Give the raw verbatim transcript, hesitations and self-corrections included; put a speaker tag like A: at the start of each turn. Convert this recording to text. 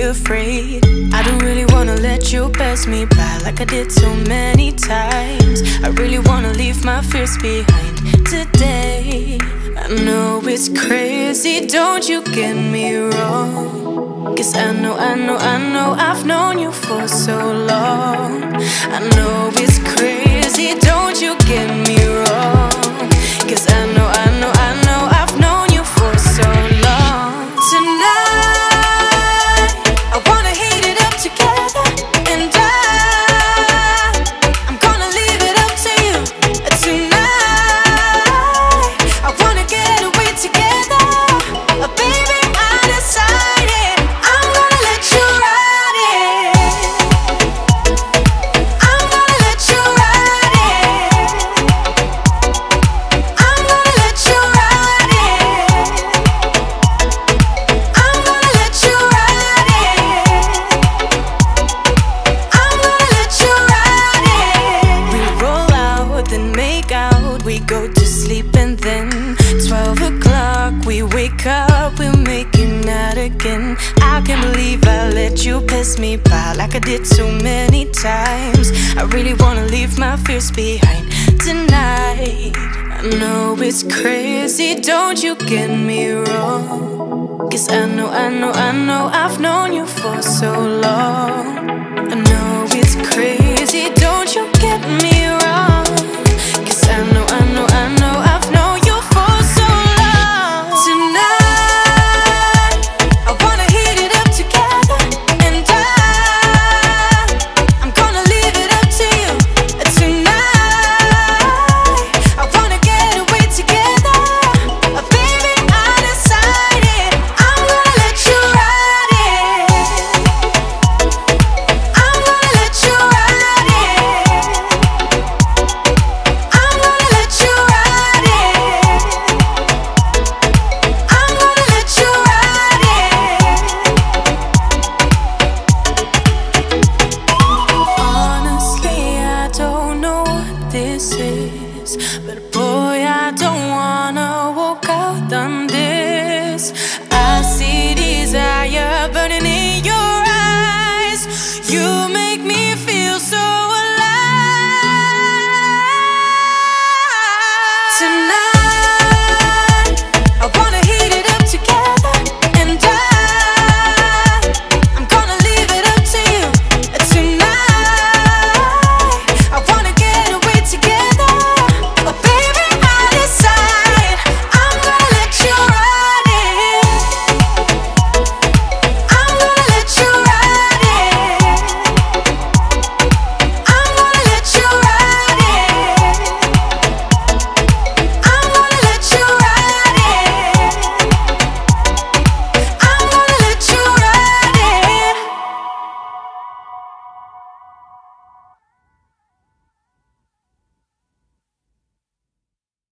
A: afraid. I don't really wanna let you pass me by like I did so many times. I really wanna leave my fears behind today. I know it's crazy, don't you get me wrong. Cause I know, I know, I know I've known you for so long. I know it's crazy, don't you get me wrong. Cause I know, I know, I know I've known you for so long. Tonight, I wanna heat it up together. And I, I'm gonna leave it up to you. Tonight, I wanna get away together. uh, Baby, I decided I'm gonna let you ride it. I'm gonna let you ride it. I'm gonna let you ride it. I'm gonna let you ride it. I'm gonna let you ride it. We roll out, then make out. We go to sleep and then twelve o'clock we wake up. We're making out again. I can't believe I let you pass me by like I did so many times. I really wanna leave my fears behind tonight. I know it's crazy, don't you get me wrong. Cause I know, I know, I know I've known you for so long.